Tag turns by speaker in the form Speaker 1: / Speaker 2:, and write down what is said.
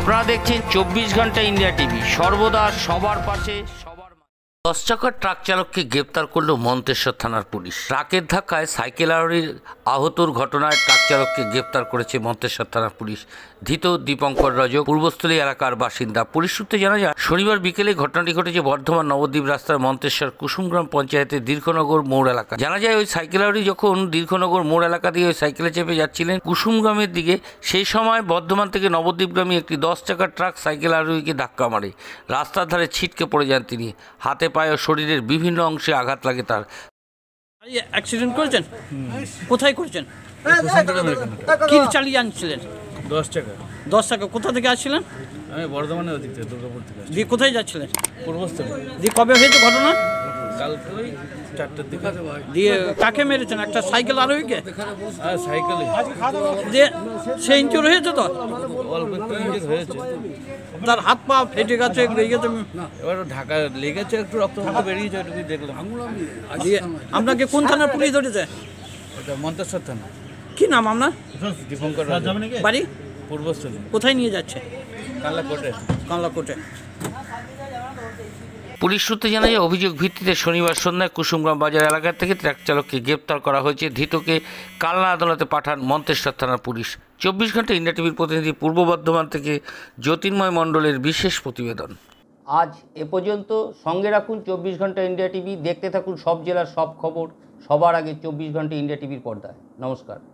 Speaker 1: আপনারা দেখছেন 24 ঘন্টা ইন্ডিয়া টিভি, সর্বদা সবার পাশে সবার। 10 চাকার ট্রাক চালককে গ্রেপ্তার করল মন্তেশ্বর থানার পুলিশ। ট্রাকের ধাক্কায় সাইকেল আরোহীর আহতর ঘটনায় ট্রাক চালককে গ্রেপ্তার করেছে মন্তেশ্বর থানার পুলিশ। ধৃত দীপঙ্কর রজক পূর্বস্থলী এলাকার বাসিন্দা। পুলিশ সূত্রে জানা যায়, শনিবার বিকেলে ঘটনাটি ঘটেছে বর্ধমান নবদ্বীপ রাস্তার মন্তেশ্বর কুসুমগ্রাম পঞ্চায়েতের দীর্ঘনগর মোড় এলাকা। জানা যায়, ওই সাইকেল আরোহী যখন দীর্ঘনগর মোড় এলাকা দিয়ে ওই সাইকেলে চেপে যাচ্ছিলেন কুসুমগ্রামের দিকে, সেই সময় বর্ধমান থেকে নবদ্বীপগামী একটি 10 চাকার ট্রাক সাইকেল আরোহীকে ধাক্কা মারে। রাস্তার ধারে ছিটকে পড়ে যান তিনি। হাতে পায়ে ও শরীরের বিভিন্ন অংশে আঘাত লাগে তার।
Speaker 2: অ্যাক্সিডেন্ট করেছেন? কোথায় করেছেন? কি চালিয়ে আনছিলেন?
Speaker 3: 10 টাকা।
Speaker 2: 10 টাকা। কোথা থেকে আসছিলেন?
Speaker 3: আমি বর্ধমানের ওদিক থেকে, দুর্গাপুর থেকে।
Speaker 2: দিয়ে কোথায় যাচ্ছিলেন?
Speaker 3: পূর্বস্থলী।
Speaker 2: দিয়ে কবে হয়েছে ঘটনা?
Speaker 3: কালকে ওই 4টার দিকে।
Speaker 2: দিয়ে কাকে মেরেছেন? একটা সাইকেল আরোহীকে?
Speaker 3: হ্যাঁ, সাইকেলে।
Speaker 2: দিয়ে সে ইনজুর হয়েছে তো?
Speaker 3: অল্প একটু ইঞ্জুর হয়েছে।
Speaker 2: তার হাত পা ফেটে গেছে,
Speaker 3: এবার ঢাকা লেগেছে, একটু রক্ত বেরিয়েছে, ওইটুকুই দেখলাম।
Speaker 2: দিয়ে আপনাকে কোন থানার পুলিশ ধরেছে?
Speaker 3: ওটা মন্তেশ্বর থানা।
Speaker 2: কি নাম আপনার?
Speaker 3: দীপঙ্কর
Speaker 2: বাড়ি?
Speaker 3: পূর্বস্থলী।
Speaker 2: কোথায় নিয়ে যাচ্ছে?
Speaker 3: কানলাকোটে।
Speaker 1: পুলিশ সূত্রে জানা যায়, অভিযোগ ভিত্তিতে শনিবার সন্ধ্যায় কুসুমগ্রাম বাজার এলাকা থেকে ট্রাক চালককে গ্রেপ্তার করা হয়েছে। ধৃতকে কালনা আদালতে পাঠান মন্তেশ্বর থানার পুলিশ। 24 ঘন্টা ইন্ডিয়া টিভির প্রতিনিধি পূর্ব বর্ধমান থেকে জ্যোতির্ময় মণ্ডলের বিশেষ প্রতিবেদন। আজ এ পর্যন্ত। সঙ্গে রাখুন 24 ঘন্টা ইন্ডিয়া টিভি। দেখতে থাকুন সব জেলার সব খবর সবার আগে 24 ঘন্টা ইন্ডিয়া টিভির পর্দায়। নমস্কার।